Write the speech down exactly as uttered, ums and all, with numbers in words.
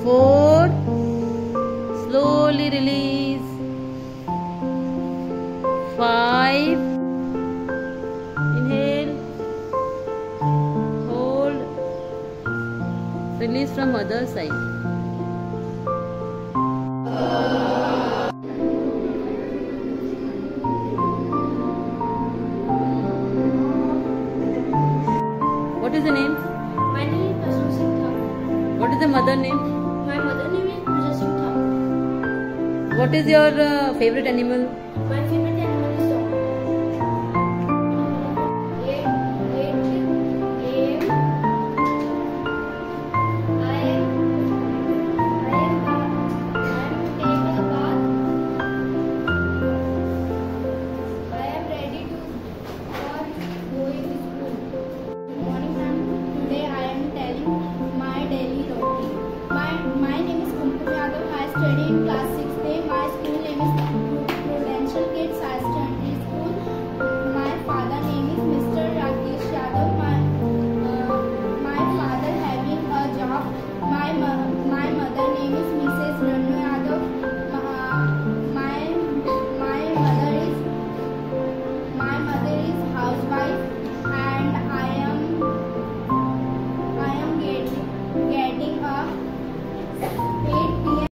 Four. Slowly release. Five. Inhale. Hold. Release from other side. What is the name? My name is Basant Singh Thakur. What is the mother name? My mother name is Pooja Singh Thakur. What is your uh, favorite animal? My favorite